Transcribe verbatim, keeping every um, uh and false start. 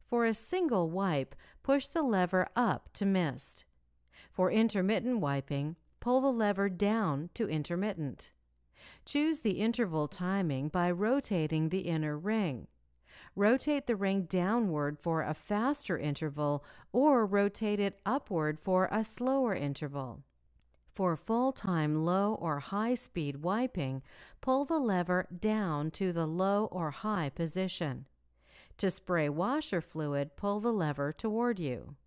For a single wipe, push the lever up to mist. For intermittent wiping, pull the lever down to intermittent. Choose the interval timing by rotating the inner ring. Rotate the ring downward for a faster interval or rotate it upward for a slower interval. For full-time low or high-speed wiping, pull the lever down to the low or high position. To spray washer fluid, pull the lever toward you.